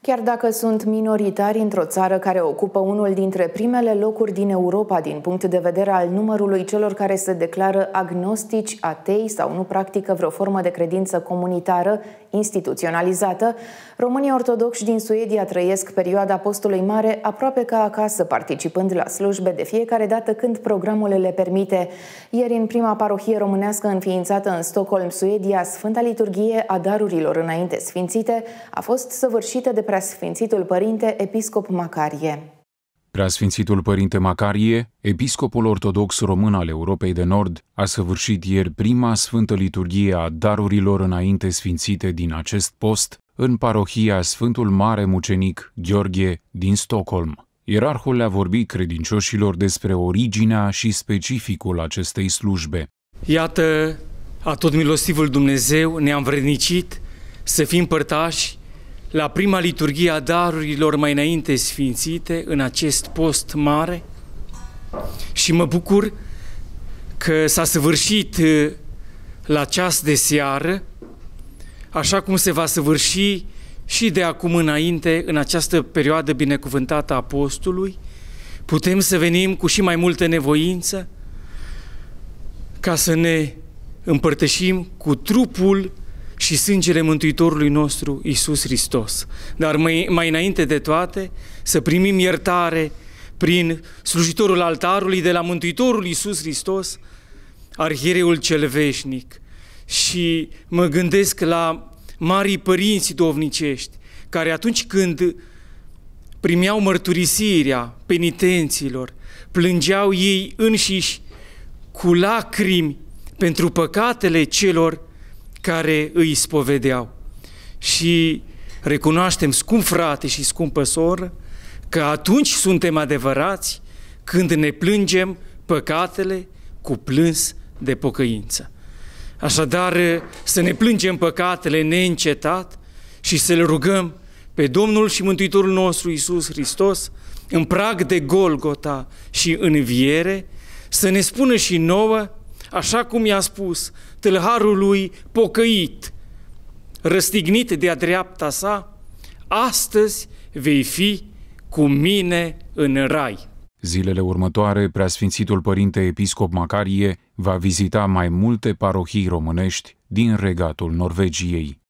Chiar dacă sunt minoritari într-o țară care ocupă unul dintre primele locuri din Europa din punct de vedere al numărului celor care se declară agnostici, atei sau nu practică vreo formă de credință comunitară instituționalizată, românii ortodoxi din Suedia trăiesc perioada postului mare aproape ca acasă, participând la slujbe de fiecare dată când programul le permite. Ieri, în prima parohie românească înființată în Stockholm, Suedia, Sfânta Liturghie a darurilor înainte sfințite a fost săvârșită de Preasfințitul Părinte Episcop Macarie. Preasfințitul Părinte Macarie, episcopul ortodox român al Europei de Nord, a săvârșit ieri prima Sfântă Liturghie a darurilor înainte sfințite din acest post în parohia Sfântul Mare Mucenic Gheorghe din Stockholm. Ierarhul le-a vorbit credincioșilor despre originea și specificul acestei slujbe. Iată, atotmilostivul Dumnezeu ne-a învrednicit să fim părtași la prima liturghie a darurilor mai înainte sfințite în acest post mare și mă bucur că s-a săvârșit la ceas de seară, așa cum se va săvârși și de acum înainte în această perioadă binecuvântată a postului. Putem să venim cu și mai multă nevoință ca să ne împărtășim cu trupul și sângele Mântuitorului nostru Iisus Hristos. Dar mai înainte de toate, să primim iertare prin slujitorul altarului de la Mântuitorul Iisus Hristos, Arhiereul cel veșnic. Și mă gândesc la marii părinți dovnicești, care atunci când primeau mărturisirea penitenților, plângeau ei înșiși cu lacrimi pentru păcatele celor care îi spovedeau. Și recunoaștem, scump frate și scumpă soră, că atunci suntem adevărați când ne plângem păcatele cu plâns de pocăință. Așadar, să ne plângem păcatele neîncetat și să-L rugăm pe Domnul și Mântuitorul nostru Iisus Hristos, în prag de Golgota și înviere, să ne spună și nouă, așa cum i-a spus tâlharului pocăit, răstignit de-a dreapta sa, astăzi vei fi cu mine în rai. Zilele următoare, Preasfințitul Părinte Episcop Macarie va vizita mai multe parohii românești din regatul Norvegiei.